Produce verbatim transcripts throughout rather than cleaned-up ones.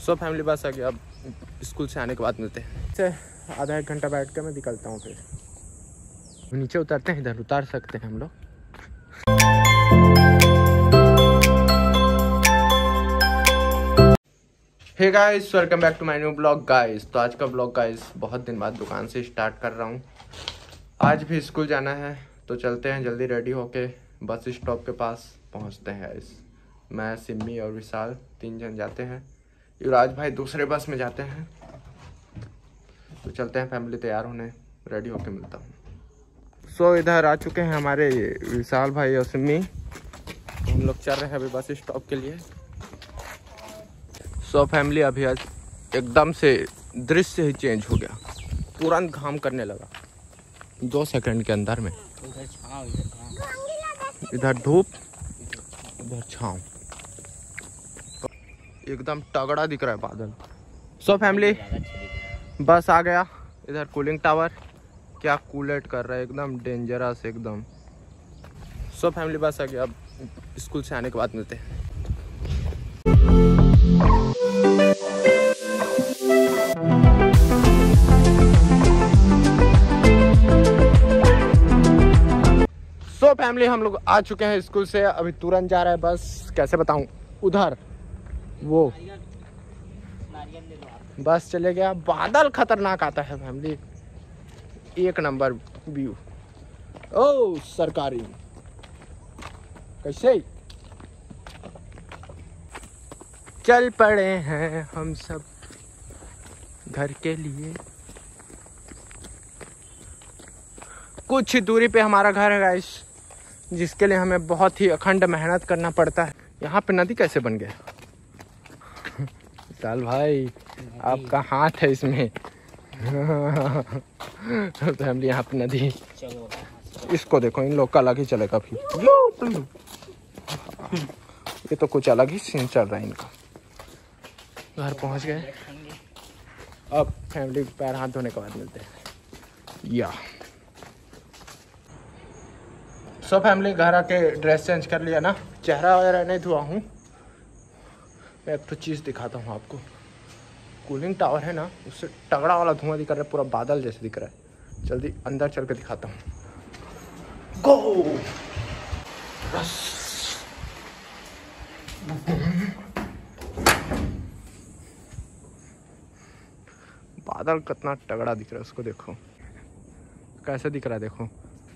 So family बस आ गया, अब स्कूल से आने के बाद मिलते हैं। से आधा एक घंटा बैठ कर मैं निकलता हूँ, फिर नीचे उतरते हैं, इधर उतार सकते हैं हम लोग। Hey guys, welcome back to my new blog guys. तो आज का ब्लॉग गाइस बहुत दिन बाद दुकान से स्टार्ट कर रहा हूँ। आज भी स्कूल जाना है तो चलते हैं जल्दी रेडी होके बस स्टॉप के पास पहुँचते हैं गाइस। मैं, सिम्मी और विशाल तीन जन जाते हैं। युवराज भाई दूसरे बस में जाते हैं। तो चलते हैं फैमिली, तैयार होने, रेडी होके मिलता हूँ। सो so, इधर आ चुके हैं हमारे विशाल भाई और सिम्मी। हम लोग चल रहे हैं अभी बस स्टॉप के लिए। सो so, फैमिली अभी आज एकदम से दृश्य ही चेंज हो गया, तुरंत घाम करने लगा दो सेकंड के अंदर में। इधर धूप इधर छाँव, एकदम तगड़ा दिख रहा है बादल। सो so, फैमिली बस आ गया। इधर कूलिंग टावर क्या कूलेट कर रहा है, एकदम डेंजरस एकदम। सो so, फैमिली बस आ गया, अब स्कूल से आने के बाद मिलते हैं। सो so, फैमिली हम लोग आ चुके हैं स्कूल से, अभी तुरंत जा रहा है बस। कैसे बताऊं, उधर वो बस चले गया। बादल खतरनाक आता है फैमिली, एक नंबर व्यू। ओ सरकारी कैसे चल पड़े हैं हम सब घर के लिए। कुछ दूरी पे हमारा घर है गाइस, जिसके लिए हमें बहुत ही अखंड मेहनत करना पड़ता है। यहाँ पे नदी कैसे बन गया विशाल भाई, आपका हाथ है इसमें। फैमिली यहाँ पे नदी, इसको देखो, इन लोग का अलग ही चलेगा फिर। ये तो कुछ अलग ही सीन चल रहा है इनका। घर पहुँच गए, अब फैमिली पैर हाथ धोने के बाद मिलते हैं। या सो फैमिली घर आके ड्रेस चेंज कर लिया ना, चेहरा वगैरह नहीं धुआ हूँ। मैं एक तो चीज़ दिखाता हूँ आपको, कूलिंग टावर है ना, उससे तगड़ा वाला धुआं दिख रहा है, पूरा बादल जैसे दिख रहा है। जल्दी अंदर चल के दिखाता हूँ। गो बस बादल कितना तगड़ा दिख रहा है, उसको देखो कैसे दिख रहा है, देखो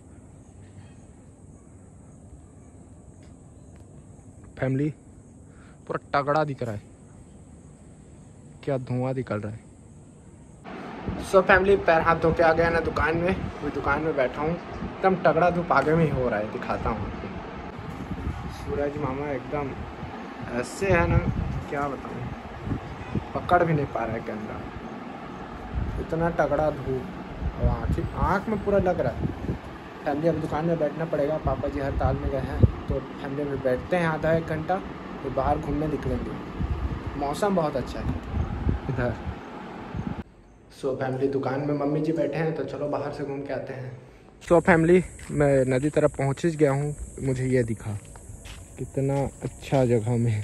फैमिली पूरा तगड़ा दिख रहा है, क्या धुआं निकल रहा है। सो फैमिली पैर हाथ धो के आ गया ना दुकान में, वही दुकान में बैठा हूँ। एकदम तगड़ा धूप आगे में ही हो रहा है, दिखाता हूँ आपको। सूरज मामा एकदम ऐसे है ना, क्या बताऊँ, पकड़ भी नहीं पा रहा है कैमरा, इतना तगड़ा धूप। और आँख आँख में पूरा लग रहा है। फैमिली अब दुकान में बैठना पड़ेगा, पापा जी हड़ताल में गए हैं, तो फैमिली में बैठते हैं आधा एक घंटा, तो बाहर घूमने निकलेंगे। मौसम बहुत अच्छा है इधर। सो फैमिली दुकान में मम्मी जी बैठे हैं, तो चलो बाहर से घूम के आते हैं। सो फैमिली मैं नदी तरफ पहुंच ही गया हूं। मुझे ये दिखा कितना अच्छा जगह में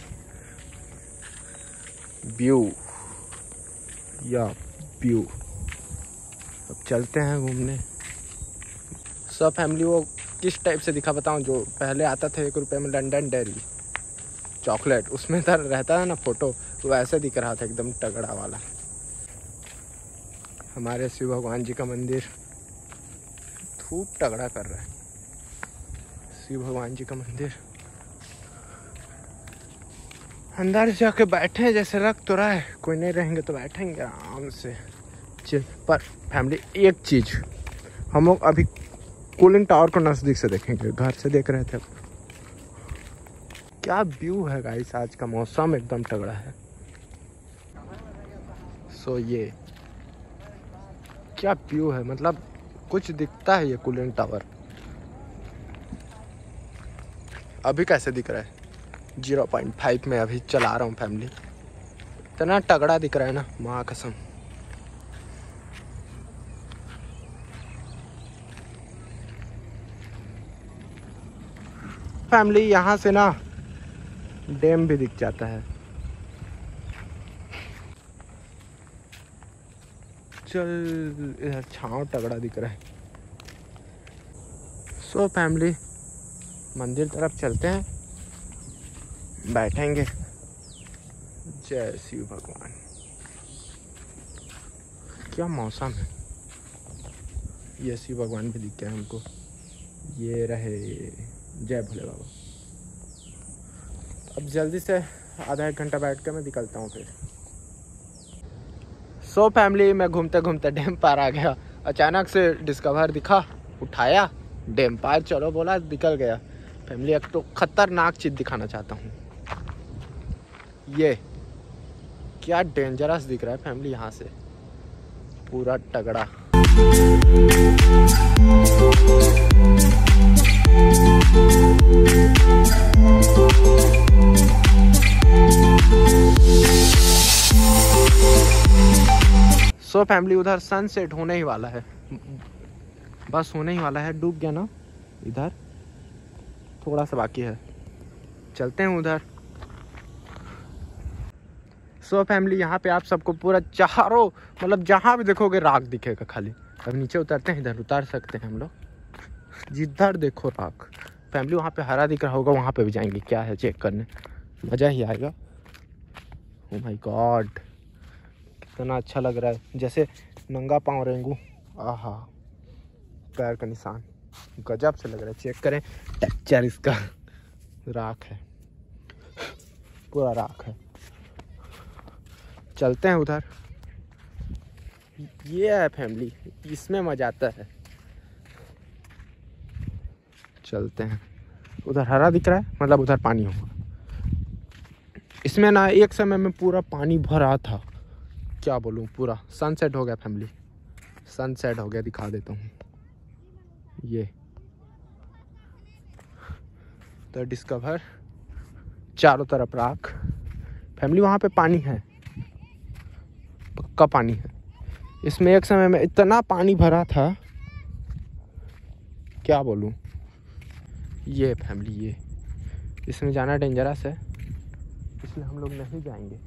व्यू, या व्यू। अब चलते हैं घूमने। सो फैमिली वो किस टाइप से दिखा बताऊं, जो पहले आता था एक रुपये में लंदन डेयरी चॉकलेट, उसमें तो रहता है ना फोटो, वो ऐसे दिख रहा था एकदम तगड़ा वाला। हमारे शिव भगवान जी का मंदिर धूप तगड़ा कर रहा है। शिव भगवान जी का मंदिर, अंदर जाके बैठे जैसे लग तो रहा है, कोई नहीं रहेंगे तो बैठेंगे आराम से चिल। पर फैमिली एक चीज, हम लोग अभी कूलिंग टावर को नजदीक से देखेंगे, घर से देख रहे थे। क्या व्यू है गाइस, आज का मौसम एकदम तगड़ा है। सो ये क्या व्यू है, मतलब कुछ दिखता है ये कूलिंग टावर। अभी कैसे दिख रहा है, ज़ीरो पॉइंट फाइव में अभी चला रहा हूँ फैमिली, इतना तगड़ा दिख रहा है ना, माँ कसम। फैमिली यहाँ से ना डैम भी दिख जाता है। चल इधर छाँव तगड़ा दिख रहा है। सो फैमिली मंदिर तरफ चलते हैं, बैठेंगे। जय शिव भगवान। क्या मौसम है। ये शिव भगवान भी दिख गया हमको। ये रहे। जय भोले बाबा। अब जल्दी से आधा एक घंटा बैठ के मैं निकलता हूँ फिर। सो फैमिली मैं घूमते घूमते डैम पार आ गया। अचानक से डिस्कवर दिखा, उठाया, डैम पार चलो बोला, निकल गया। फैमिली एक तो खतरनाक चीज़ दिखाना चाहता हूँ। ये क्या डेंजरस दिख रहा है फैमिली, यहाँ से पूरा तगड़ा। सो फैमिली उधर सनसेट होने ही वाला है, बस होने ही वाला है। डूब गया ना, इधर थोड़ा सा बाकी है, चलते हैं उधर। सो फैमिली यहाँ पे आप सबको पूरा चारों मतलब जहाँ भी देखोगे राख दिखेगा खाली। अब नीचे उतरते हैं, इधर उतार सकते हैं हम लोग। जिधर देखो राख। फैमिली वहाँ पे हरा दिख रहा होगा, वहाँ पे भी जाएंगे, क्या है चेक करने, मज़ा ही आएगा। ओह माय गॉड कितना अच्छा लग रहा है, जैसे नंगा पाँव रेंगू। आहा पैर का निशान गजब से लग रहा है। चेक करें टेक्सचर इसका, राख है, पूरा राख है। चलते हैं उधर। ये है फैमिली, इसमें मजा आता है। चलते हैं उधर। हरा दिख रहा है मतलब उधर पानी होगा। इसमें ना एक समय में पूरा पानी भरा था, क्या बोलूँ। पूरा सनसेट हो गया फैमिली, सनसेट हो गया, दिखा देता हूँ। ये तो डिस्कवर, चारों तरफ राख। फैमिली वहाँ पे पानी है, पक्का पानी है। इसमें एक समय में इतना पानी भरा था, क्या बोलूँ। ये फैमिली ये इसमें जाना डेंजरस है, इसलिए हम लोग नहीं जाएंगे,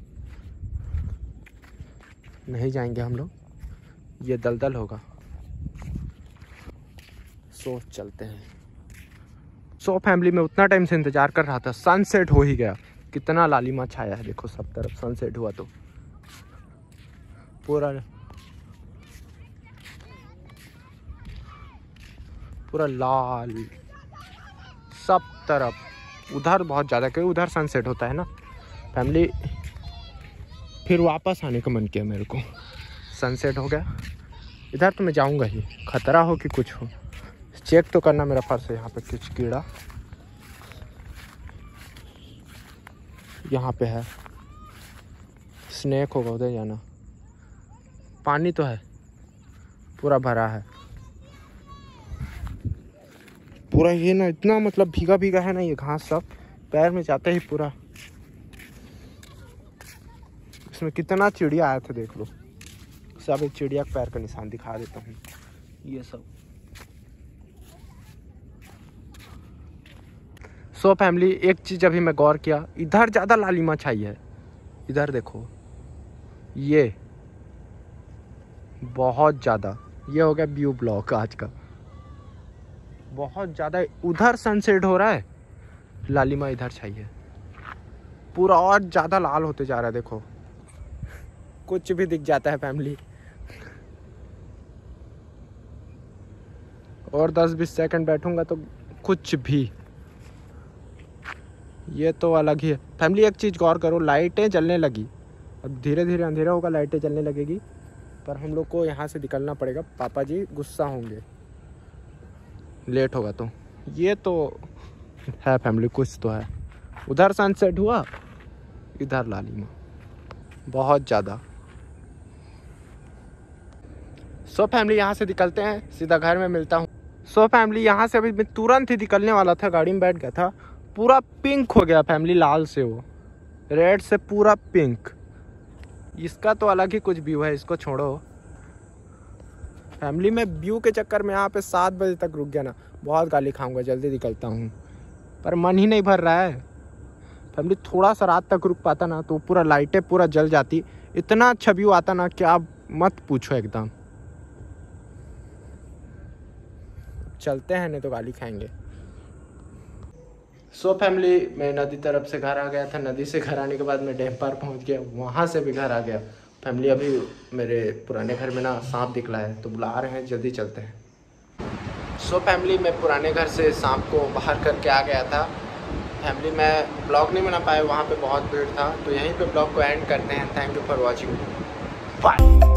नहीं जाएंगे हम लोग। ये दलदल होगा। सो चलते हैं। सो फैमिली में उतना टाइम से इंतज़ार कर रहा था, सनसेट हो ही गया। कितना लालिमा छाया है, देखो सब तरफ सनसेट हुआ तो पूरा पूरा लाल सब तरफ। उधर बहुत ज़्यादा, क्योंकि उधर सनसेट होता है ना फैमिली। फिर वापस आने का मन किया मेरे को, सनसेट हो गया। इधर तो मैं जाऊंगा ही, खतरा हो कि कुछ हो, चेक तो करना मेरा फर्ज है। यहाँ पे कुछ कीड़ा यहाँ पे है, स्नेक होगा, उधर जाना। पानी तो है, पूरा भरा है पूरा। ये ना इतना मतलब भीगा भीगा है ना, ये घास सब पैर में जाते ही पूरा। इसमें कितना चिड़िया आया था देख लो, सब एक चिड़िया का पैर का निशान दिखा देता हूँ। ये सब सो फैमिली एक चीज़ अभी मैं गौर किया, इधर ज़्यादा लालिमा छाई है। इधर देखो, ये बहुत ज़्यादा। ये हो गया व्यू ब्लॉक आज का, बहुत ज़्यादा। उधर सनसेट हो रहा है, लालिमा इधर छाई है पूरा, और ज़्यादा लाल होते जा रहा है। देखो कुछ भी दिख जाता है फैमिली। और दस बीस सेकंड बैठूंगा तो कुछ भी। ये तो अलग ही है फैमिली। एक चीज़ गौर करो, लाइटें जलने लगी। अब धीरे धीरे अंधेरा होगा, लाइटें जलने लगेगी। पर हम लोग को यहाँ से निकलना पड़ेगा, पापा जी गुस्सा होंगे लेट होगा तो। ये तो है फैमिली, कुछ तो है। उधर सनसेट हुआ, इधर लालिमा बहुत ज़्यादा। सो फैमिली यहाँ से निकलते हैं, सीधा घर में मिलता हूँ। सो फैमिली यहाँ से अभी मैं तुरंत ही निकलने वाला था, गाड़ी में बैठ गया था। पूरा पिंक हो गया फैमिली, लाल से वो रेड से पूरा पिंक। इसका तो अलग ही कुछ व्यू है, इसको छोड़ो फैमिली। में व्यू के चक्कर में यहाँ पे सात बजे तक रुक गया ना, बहुत गाली खाऊंगा, जल्दी निकलता हूँ। पर मन ही नहीं भर रहा है फैमिली। थोड़ा सा रात तक रुक पाता ना तो पूरा लाइटें पूरा जल जाती, इतना अच्छा व्यू आता ना, क्या मत पूछो एकदम। चलते हैं नहीं तो गाली खाएंगे। सो फैमिली, मैं नदी तरफ से घर आ गया था। नदी से घर आने के बाद मैं डैम पार पहुंच गया, वहाँ से भी घर आ गया। फैमिली अभी मेरे पुराने घर में ना सांप निकला है तो बुला रहे हैं, जल्दी चलते हैं। सो फैमिली, मैं पुराने घर से सांप को बाहर करके आ गया था। फैमिली मैं ब्लॉग नहीं बना पाया, वहाँ पे बहुत भीड़ था, तो यहीं पे ब्लॉग को एंड करते हैं। Thank you for watching, bye.